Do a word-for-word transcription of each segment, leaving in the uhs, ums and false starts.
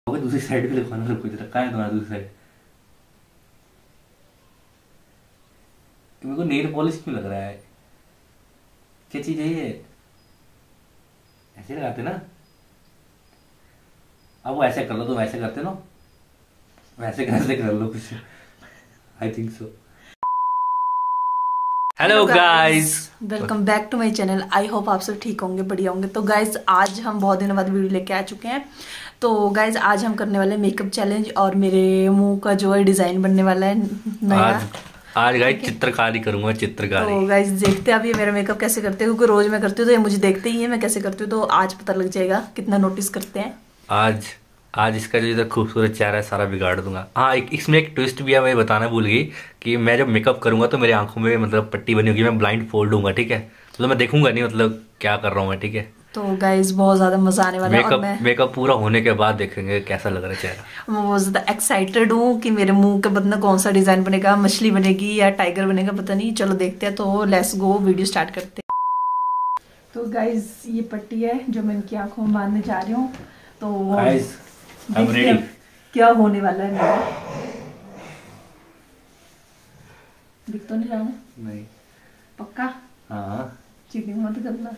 दूसरी साइड भी लिखवाना सब कुछ रखा है तुम्हारा दूसरी साइड। मेरे को नेल पॉलिश क्यों लग रहा है? क्या चीज है ये? ऐसे लगाते ना? अब वो ऐसे कर लो, तुम ऐसे करते ना, वैसे कैसे कर लो कुछ। I think so. Hello guys, welcome back to my channel. I hope आप सब ठीक होंगे, बढ़िया होंगे। तो गाइस आज हम बहुत दिनों बाद वीडियो लेके आ चुके हैं। तो गाइस आज हम करने वाले हैं मेकअप चैलेंज और मेरे मुंह का जो है डिजाइन बनने वाला है नया। आज आज गाइस चित्रकारी करूंगा, चित्रकारी। तो गाइस देखते हैं अब ये मेरा मेकअप कैसे करते हैं, क्योंकि रोज मैं करती हूँ तो ये मुझे देखते ही है मैं कैसे करती हूँ। तो आज पता लग जाएगा कितना नोटिस करते हैं। आज आज इसका जो इधर खूबसूरत चेहरा है सारा बिगाड़ दूंगा। हाँ, एक इसमें एक ट्विस्ट भी है, मैं बताना भूल गई कि मैं जब मेकअप करूंगा तो मेरी आंखों में मतलब पट्टी बनी होगी, मैं ब्लाइंड फोल्ड दूंगा, ठीक है? तो मैं देखूंगा नहीं मतलब क्या कर रहा हूँ मैं, ठीक है? तो गाइस बहुत ज्यादा मजा आने वाला है। और मेकअप मैं मेकअप पूरा होने के बाद देखेंगे कैसा लग रहा है चेहरा। मैं बहुत ज्यादा एक्साइटेड हूँ कि मेरे मुंह के बदला कौन सा डिजाइन बनेगा, मछली बनेगी या टाइगर बनेगा, पता नहीं। चलो देखते हैं। तो लेट्स गो, वीडियो स्टार्ट करते हैं। तो गाइस ये पट्टी है जो मैं इनकी आंखों में बांधने जा रही हूँ। तो गाइस आई एम रेडी। क्या होने वाला है मेरा, दिख तो नहीं रहा ना? नहीं। पक्का? हाँ। चीटिंग मत करना।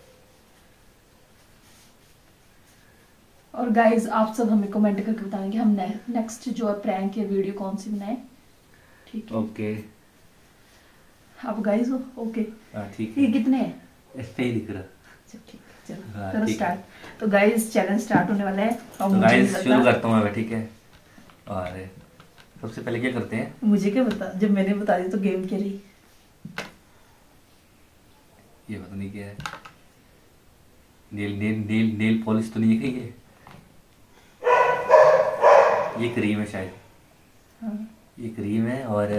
और गाइस आप सब हमें कमेंट करके बताएंगे हम ने, नेक्स्ट जो है प्रैंक या वीडियो कौन सी बनाए, ठीक है? ओके। आप गाइस हो ओके? हाँ ठीक है। ये कितने हैं? इस पे ही दिख रहा। अच्छा ठीक है, चलो हाँ, करो ठीक है। स्टार्ट। तो गाइस चैलेंज स्टार्ट होने वाला है। और तो मुझे गाइस नहीं शुरू पता, करता हूँ मैं, ठीक है? और सबसे पहले क्या करते हैं? मुझे क्या बता, जब मैंने बता दी तो गेम क्या रही? ये पता नहीं क्या है। Nail nail nail nail polish तो नहीं है ये? ये क्रीम है शायद। हाँ। ये क्रीम है। और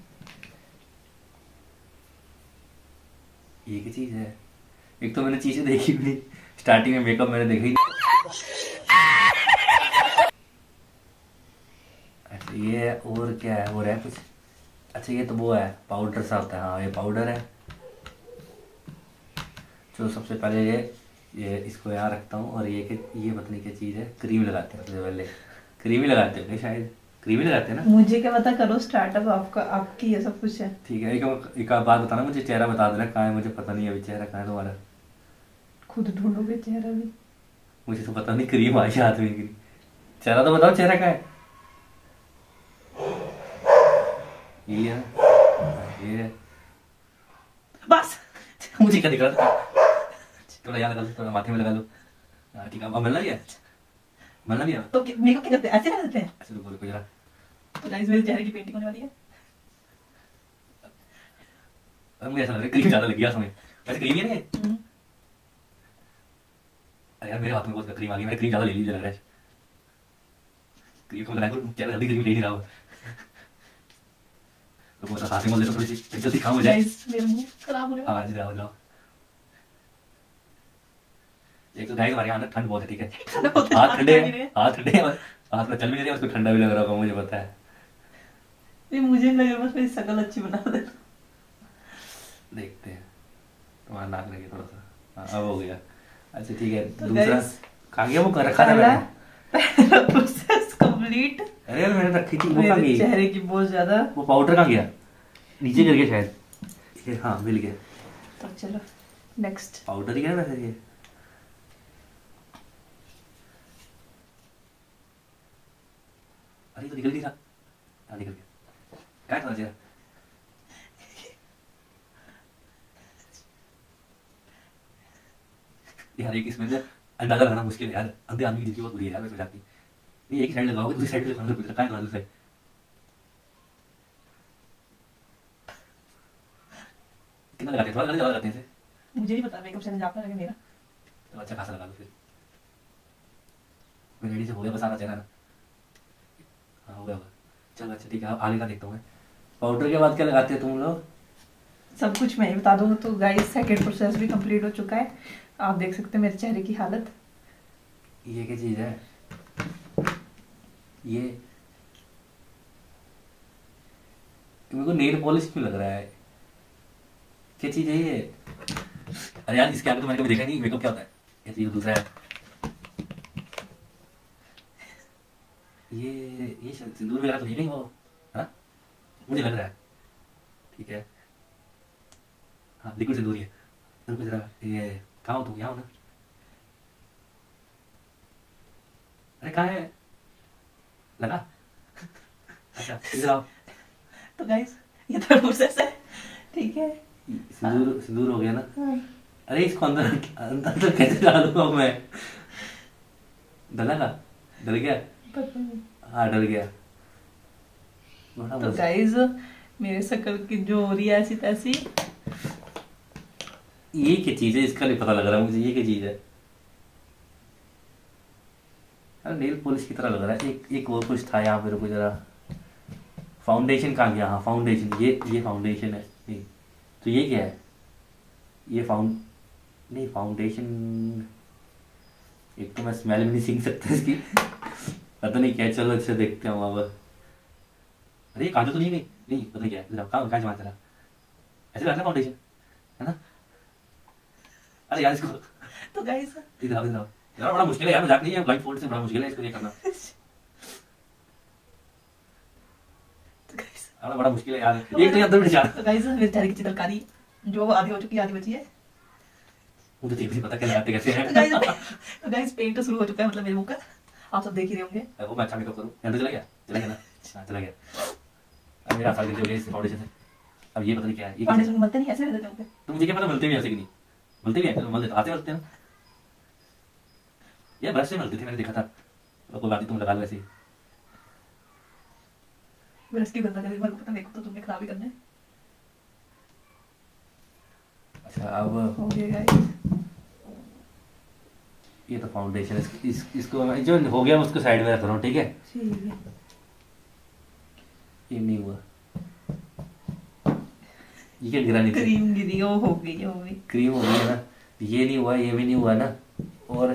ये क्या चीज है? एक तो मैंने चीजें देखी भी नहीं, स्टार्टिंग में मेकअप मैंने देखा ही नहीं। अच्छा ये है, और क्या है? और है कुछ? अच्छा ये तो वो है, पाउडर सा होता है। हाँ ये पाउडर है। तो सबसे पहले ये ये इसको यहाँ रखता हूँ। और ये ये पता नहीं क्या चीज़ है, क्रीम लगाते हैं सबसे पहले। क्रीम ही लगाते हैं शायद, क्रीम ही लगाते हैं ना? मुझे क्या पता, करो स्टार्टअप, आपका आपकी ये सब कुछ है। ठीक है। एक एक बात बताना, मुझे चेहरा बता देना कहाँ है, मुझे पता नहीं है अभी चेहरा कहाँ है तुम्हारा। खुद ढूंढोगे चेहरा भी? मुझे तो पता नहीं, क्रीम आई हाथ में की। चेहरा तो बताओ, चेहरा कहाँ है? ये है, ये है। बस मुझे क्या दिख रहा था? थोड़ा यहाँ लगा लो, थोड़ा माथे में लगा लो। हाँ ठीक है। अब मिलना भी है, मिलना भी है। तो मेकअप क्या करते हैं, ऐसे कर देते हैं? ऐसे रुको रुको जरा। तो गाइस मेरे चेहरे की पेंटिंग होने वाली है। अब मुझे ऐसा लग रहा है क्रीम ज्यादा लगी हाथ में। वैसे क्रीम ही नहीं है। अरे यार मेरे हाथ में बहुत क्रीम आ गई, मैंने क्रीम ज्यादा ले ली, लग रहा है। क्रीम को लगाया तो चेहरा जल्दी क्रीम ले नहीं रहा। तो बहुत साथ में बोल देता, थोड़ी सी जल्दी काम हो जाए। गाइस मेरा मुंह खराब होने वाला है। हाँ जाओ जाओ। एक तो गाइस हमारे यहाँ ना ठंड बहुत है, ठीक है? हाथ ठंडे हैं, हाथ ठंडे हैं, हाथ में चल भी नहीं रहा, उसको ठंडा भी लग रहा होगा, मुझे पता है। ये मुझे लग रहा है बस मेरी शक्ल अच्छी बना दे। देखते हैं। तुम्हारा नाक लगे थोड़ा सा। हाँ अब हो गया। अच्छा ठीक है। तो दूसरा कहाँ गया? वो कर रखा था पहला मैंने। पहला प्रोसेस कंप्लीट। अरे यार मैंने रखी थी, वो कहाँ मेरे गई? चेहरे की बहुत ज्यादा। वो पाउडर कहाँ गया? नीचे गिर गया शायद। ये हाँ मिल गया। तो चलो नेक्स्ट। पाउडर ही है वैसे ये। अरे तो निकल नहीं रहा। हाँ निकल गया। क्या है तुम्हारा चेहरा? यार एक इसमें से अंदाजा लगाना मुश्किल है यार, अंधे आदमी की जिंदगी बहुत बुरी है यार वैसे जाती। नहीं एक ही साइड लगाओगे, दूसरी साइड पे लगाना कुछ रखा है तुम्हारा दूसरी। कितना लगाते हैं? थोड़ा ज्यादा लगाते हैं इसे। मुझे नहीं पता, मेकअप चैलेंज आपका लगे मेरा। तो अच्छा खासा लगा दो फिर। मैं रेडी से हो गया, बस आना चेहरा ना। हाँ हो गया होगा। चलो अच्छा ठीक है, आगे का देखता हूँ मैं। पाउडर के बाद क्या लगाते हैं तुम लोग? सब कुछ मैं ही बता दूंगा। तो गाइस सेकंड प्रोसेस भी कंप्लीट हो चुका है। आप देख सकते हैं मेरे चेहरे की हालत। ये क्या चीज है? ये मेरे को नेल पॉलिश क्यों लग रहा है? क्या चीज है ये? अरे यार इसके आगे तो मैंने कभी देखा नहीं मेकअप क्या होता है। ये चीज दूसरा है। ये ये सिंदूर वगैरह तो नहीं कहीं वो, हाँ मुझे लग रहा है। ठीक है, हाँ लिक्विड सिंदूर ही है। रुको जरा, ये कहाँ हो तुम? यहाँ हो ना? अरे कहाँ है? लगा? अच्छा इधर आओ। तो गाइस ये तो प्रोसेस है, ठीक है। सिंदूर सिंदूर हो गया ना? हाँ। अरे इसको अंदर अंदर तो कैसे डालूंगा मैं? डला ना? डल गया? पता नहीं। हाँ डल गया। बड़ा तो मजा। गाइस मेरे शक्ल की जो हो रही है ऐसी तैसी। ये क्या चीज है? इसका नहीं पता लग रहा मुझे, ये क्या चीज है? अरे नेल पॉलिश की तरह लग रहा है। एक एक और कुछ था यहाँ पे, रुको जरा। फाउंडेशन कहाँ गया? हाँ फाउंडेशन, ये ये फाउंडेशन है। नहीं तो ये क्या है? ये फाउंड नहीं फाउंडेशन। एक तो मैं स्मेल भी नहीं सीख सकता इसकी। पता नहीं क्या है, चलो अच्छे देखते हैं वहाँ पर। अरे ये काजू तो नहीं गई? नहीं पता नहीं क्या है। जरा कहाँ कहाँ जमा जरा, ऐसे लगता है फाउंडेशन है ना? अरे यार इसको तो गाइस इधर आओ इधर आओ यार, बड़ा मुश्किल है यार, मजाक नहीं है, ब्लाइंड फोल्ड से बड़ा मुश्किल है इसको ये करना। तो गाइस अरे बड़ा मुश्किल है यार, एक तो ये अंदर भी जा। तो गाइस मेरे चेहरे की चित्रकारी जो आधी हो चुकी है, आधी बची है। मुझे तो ये भी नहीं पता क्या लगाते कैसे हैं। तो गाइस तो गाइस पेंट तो शुरू हो चुका है, मतलब मेरे मुंह का आप सब देख ही रहे होंगे। वो मैं अच्छा मेकअप करूँ? अंदर चला गया? चला गया ना? हाँ चला गया। अब मेरा साल गिनते हो गए इस फाउंडेशन से। अब ये पता नहीं क्या है, ये फाउंडेशन मिलते नहीं ऐसे रहते होंगे। तो मुझे क्या पता मिलते भी ऐसे कि नहीं मिलते भी हैं, मल देते आते मिलते हैं ना। ये ब्रश से मिलते थे, मैंने देखा था। कोई बात नहीं, तुम लगा लो ऐसे ही। ब्रश की गंदा मेरे को पता, मेरे को तो तुमने खराब ही करना है। अच्छा अब हो गया गाइस। ये तो फाउंडेशन है, इस, इस, इसको मैं जो हो गया उसको साइड में रख रहा हूँ, ठीक है? ठीक है। ये नहीं हुआ, ये क्या गिरा? नहीं क्रीम गिरी, वो हो गई हो गई क्रीम हो गई ना? ये नहीं हुआ, ये भी नहीं हुआ ना, और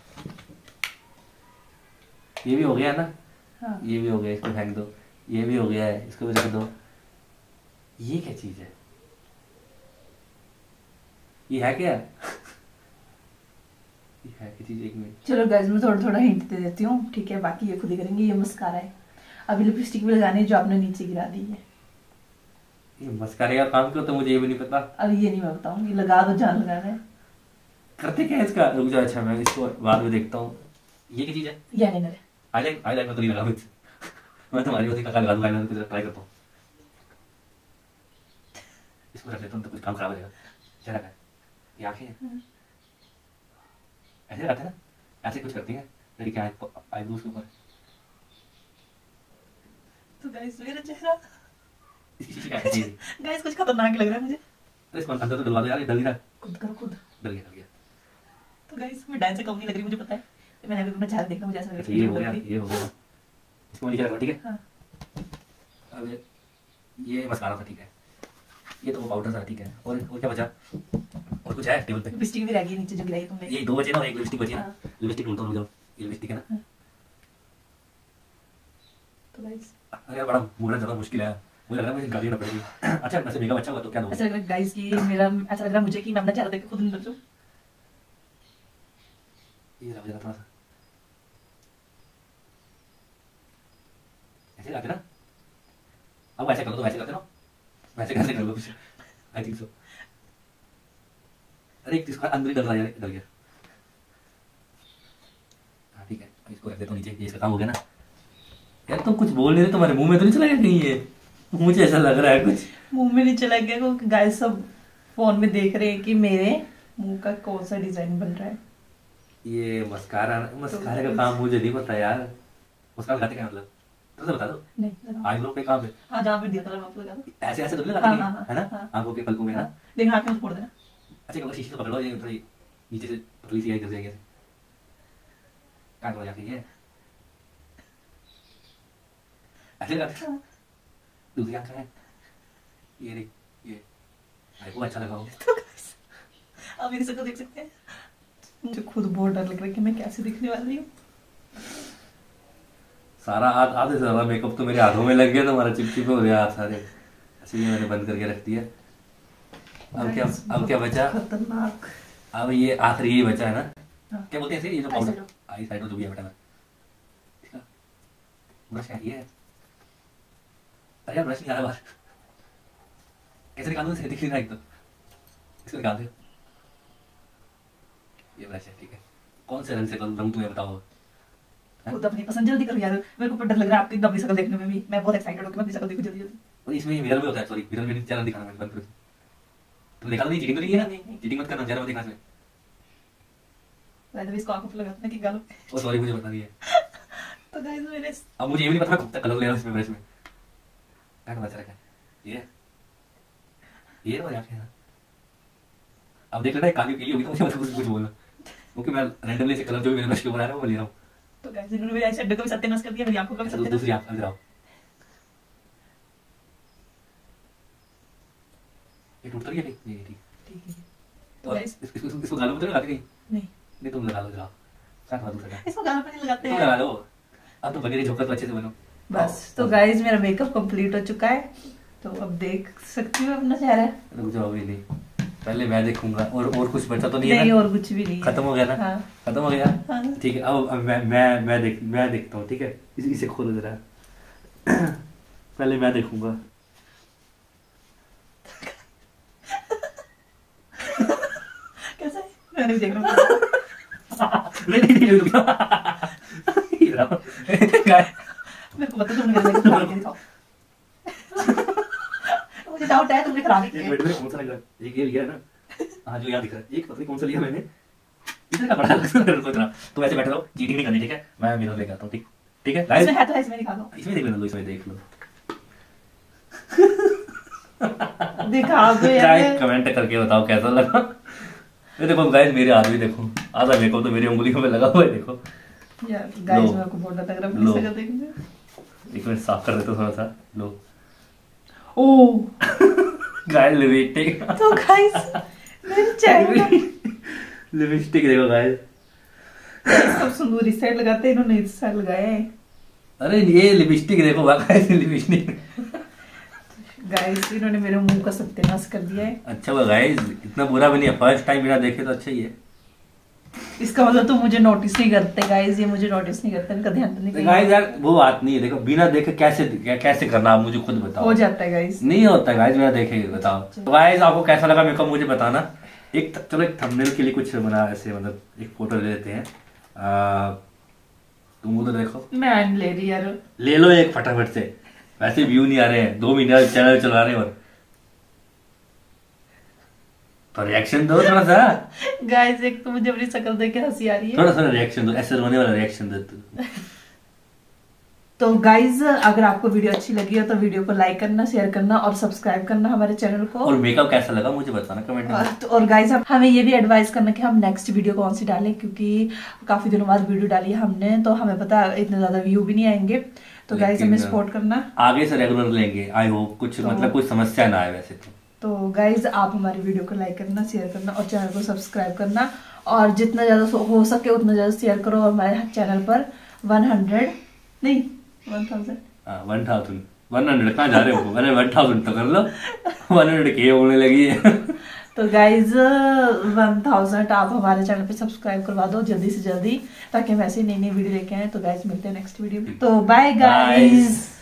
ये भी हो गया ना? हाँ। ये भी हो गया, इसको फेंक दो। ये भी हो गया है, इसको भी रख दो। ये क्या चीज है? ये है क्या? ये है क्या चीज? एक मिनट। चलो गाइस मैं थोड़ा थोड़ा हिंट दे देती हूँ, ठीक है? बाकी ये खुद ही करेंगे। ये मस्कारा है। अभी लिपस्टिक भी लगानी है जो आपने नीचे गिरा दी है। ये मस्कारे का काम क्यों? तो मुझे ये भी नहीं पता। अब ये नहीं मैं बताऊंगी, लगा दो, जान लगाना है। करते क्या है इसका? रुक जाओ, अच्छा मैं इसको बाद में देखता हूँ। ये क्या चीज है? या नहीं करे आईलाइन आईलाइन में तो नहीं लगा मुझे। मैं तुम्हारी होती का लगा दूंगा, आईलाइन को ट्राई करता हूँ। इसको रख लेता हूँ तो कुछ काम खराब हो जाएगा। क्या रखा है? ये आंखें हैं। ऐसे लगाते हैं ना, ऐसे कुछ करती हैं लड़की आईब्रोज के ऊपर। तो गाइस मेरा चेहरा इसकी शीशी क्या है? गाइस कुछ खतरनाक लग रहा है मुझे। अरे इसको अंदर तो डलवा दो यार, ये डल ही रहा है। खुद करो खुद। डल गया डल गया। तो गाइस मैं डांस से कम नहीं लग रही, मुझे पता है। तो मैंने अभी अपना चेहरा देखा, मुझे ऐसा लग अच्छा रहा ये है हो गया, ये हो गया। इसको नीचे रखो, ठीक है? हाँ। अब ये मसाला था, ठीक है? ये तो वो पाउडर था, ठीक है? और और क्या बचा? और कुछ है टेबल पे? लिपस्टिक भी रह गई नीचे जो गिराई है तुमने। ये दो बचे ना, एक लिपस्टिक बची ना? हाँ। लिपस्टिक ढूंढता हूँ, रुक जाओ। ये लिपस्टिक है ना? हाँ। तो गाइस अरे यार बड़ा मूड ज्यादा मुश्किल है, मुझे लग रहा है मुझे गाली ना पड़ेगी। अच्छा वैसे मेकअप अच्छा हुआ तो क्या दूँ? ऐसा लग रहा है गाइस कि मेरा ऐसा लग रहा है मुझे कि मैं अपना चेहरा देख के खुद नहीं लग जाऊँ। ये रहा जरा थोड़ा सा ऐसे लगाते ना। अब वैसे करो तो वैसे करते ना, वैसे कैसे करो कुछ? I think so. अरे एक इसका अंदर ही डल रहा है यार, डल गया। हाँ ठीक है, इसको रख देता हूँ नीचे, ये इसका काम हो गया ना? यार तुम कुछ बोल नहीं रहे, तुम्हारे मुंह में तो नहीं चला गया कहीं ये? मुझे ऐसा लग रहा है कुछ मुंह में नहीं चला गया, क्योंकि गाइस सब फोन में देख रहे हैं कि मेरे मुंह का कौन सा डिजाइन बन रहा है। ये मस्कारा मस्कारे का काम मुझे नहीं पता यार। मस्कारा लगाते क्या मतलब? तो बता दो। नहीं आईब्रो पे काम है? हाँ जहाँ पे दिया था वहाँ पे लगा दो। ऐसे ऐसे तो नहीं लगाते हाँ, हैं, हाँ, है ना? हाँ। आंखों के पलकों में है ना? लेकिन हाथ में फोड़ देना। अच्छा करो, शीशे से पकड़ लो, ये थोड़ी नीचे से पतली सी आई इधर जाएगी ऐसे। कहाँ करो जाके ये ऐसे लगाते हैं। दूसरी आंख है ये रे, ये भाई को अच्छा लगा हो। आप मेरी शक्ल देख सकते हैं। मुझे खुद बहुत डर लग रहा है कि मैं कैसे दिखने वाली हूँ। सारा हाथ आधे से ज्यादा मेकअप तो मेरे हाथों में लग गया, तुम्हारा चिपचिपे हो गया हाथ सारे, इसलिए मैंने बंद करके रख दिया। अब क्या अब क्या बचा? खतरनाक। अब ये आखिरी यही बचा है ना? हाँ। क्या बोलते हैं इसे? ये जो पाउडर आई साइड जो भी है बेटा, ठीक है? ब्रश है ये। अरे यार ब्रश नहीं आ रहा बाहर, कैसे निकालूं इसे, दिख नहीं रहा एक तो। इसको निकाल दो। ये ब्रश है, ठीक है। कौन से रंग से करूं, रंग तुम्हें बताओ। खुद अपनी पसंद जल्दी करो यार, मेरे को डर लग रहा है आपकी डबली शक्ल देखने में भी। मैं बहुत एक्साइटेड हूं कि मैं अपनी शक्ल देखूं जल्दी जल्दी। और इसमें मिरर में होता है, सॉरी मिरर में चेहरा दिखाना मैंने बंद करो। तुम निकाल नहीं, चीटिंग तो नहीं है ना? नहीं चीटिंग मत करना, चेहरा मत दिखा इसमें। वैसे भी इसको आंखों पे लगाते हैं कि गालों। ओ सॉरी मुझे पता नहीं है। तो गाइस मेरे अब मुझे ये भी नहीं पता मैं कब तक कलर ले रहा हूं इसमें ब्रश में। क्या बच रहा है ये ये वाला है ना। अब देख लेना काली पीली होगी तो मुझे कुछ कुछ बोलना, क्योंकि मैं रैंडमली से कलर जो भी मेरे ब्रश के ऊपर आ रहा है वो ले रहा हूं। तो गाइस इन्होंने मेरे आई शेडो को भी सत्यानाश कर दिया, मेरी आंखों का भी सत्यानाश। दूसरी आंख अंदर आओ, ये टूट तो नहीं है? नहीं ठीक ठीक है। तो और गाइस इस- इसको इसको गालों में तो नहीं लगाते कहीं? नहीं नहीं तुम लगा लो जरा, साथ में दूसरा इसको गालों पे नहीं लगाते तुम हैं। लगा लो। अब तो बनी रही झोंका तो अच्छे से बनो बस तो गाइस मेरा मेकअप कंप्लीट हो चुका है, तो अब देख सकती हूँ अपना चेहरा। रुक जाओ अभी नहीं, पहले मैं देखूंगा। और और कुछ बचा तो नहीं है नहीं ना? और कुछ भी नहीं है। खत्म हो गया ना? हाँ। खत्म हो गया। हाँ। ठीक है अब अब मैं मैं मैं देख मैं देखता हूँ, ठीक है। इस, इसे खोलो जरा। पहले मैं देखूंगा। कैसा है? मैं नहीं देख रहा हूँ। नहीं नहीं नहीं रुक जाओ। ये रहा। गाय मेरे को बता तुमने मेरे मेकअप करा के दिखाओ। मुझे डाउट है तुमने करा एक के। मिनट में कौन सा लग रहा है? एक ये लिया है ना? हाँ जो यहाँ दिख रहा है, एक पता नहीं कौन सा लिया मैंने। इतना का बड़ा लग रहा है, सोच रहा तुम ऐसे बैठे रहो, चीटिंग नहीं करनी, ठीक है? मैं मिरर लेके आता हूँ, ठीक ठीक है गाइस? इसमें है तो है, इसमें दिखा दो। इसमें देख लेना, लो इसमें देख लो। दिखा दो यार। गाइस कमेंट करके बताओ कैसा लगा। ये देखो गाइस मेरे हाथ भी देखो, आधा मेकअप तो मेरी उंगलियों में लगा हुआ है, देखो। यार गाइस लो। मेरे को बहुत डर लग रहा है लो। अपनी शक्ल देखने। एक मिनट साफ कर देता हूँ थोड़ा सा, लो। ओह गाइस लिपस्टिक, तो गाइस मेरे चेहरे पे लिपस्टिक देखो गाइस। सब सिंदूर इस साइड लगाते हैं, इन्होंने इस साइड लगाया है। अरे ये लिपस्टिक देखो गाइस, लिपस्टिक। गाइस इन्होंने मेरे मुंह का सत्यानाश कर दिया है। अच्छा हुआ गाइस, इतना बुरा भी नहीं है, फर्स्ट टाइम बिना देखे तो अच्छा ही है। इसका मतलब तो मुझे नोटिस नहीं करते गाइस, ये मुझे नोटिस नहीं करते, इनका ध्यान तो नहीं गाइस यार वो बात नहीं है, देखो बिना देखे कैसे कैसे करना, आप मुझे खुद बताओ। हो जाता है गाइस। नहीं होता गाइस बिना देखे, बताओ। तो गाइस आपको कैसा लगा मेकअप मुझे बताना। एक चलो एक थंबनेल के लिए कुछ बना ऐसे, मतलब एक फोटो ले लेते हैं। आ, तुम उधर देखो, मैं नहीं ले रही यार। ले लो एक फटाफट से, वैसे व्यू नहीं आ रहे हैं, दो महीने चैनल चला रहे हैं। और तो रिएक्शन दो थोड़ा सा। गाइस एक तो मुझे अपनी शक्ल देख के हंसी आ रही है। थोड़ा सा रिएक्शन दो, ऐसे रोने वाला रिएक्शन दो तू। तो गाइज अगर आपको वीडियो अच्छी लगी हो तो वीडियो को लाइक करना, शेयर करना और सब्सक्राइब करना हमारे चैनल को। और मेकअप कैसा लगा मुझे बताना कमेंट में। और, तो, और गाइज हमें ये भी एडवाइस करना कि हम नेक्स्ट वीडियो कौन सी डालें, क्योंकि काफी दिनों बाद वीडियो डाली है हमने, तो हमें पता इतने ज्यादा व्यू भी नहीं आएंगे। तो गाइज हमें सपोर्ट करना, आगे से रेगुलर लेंगे, आई होप कुछ तो, मतलब कुछ समस्या ना आए वैसे तो। तो गाइज आप हमारी वीडियो को लाइक करना, शेयर करना और चैनल को सब्सक्राइब करना, और जितना ज्यादा हो सके उतना ज्यादा शेयर करो। और हमारे चैनल पर वन हंड्रेड नहीं वन थाउजेंड हाँ वन थाउजेंड वन हंड्रेड कहाँ जा रहे हो? मैंने वन थाउजेंड तो कर लो, वन हंड्रेड के होने लगी है। तो गाइज वन थाउजेंड आप हमारे चैनल पे सब्सक्राइब करवा दो जल्दी से जल्दी, ताकि हम ऐसे नई नई वीडियो लेके आए। तो गाइज मिलते हैं नेक्स्ट वीडियो में। तो बाय गाइज।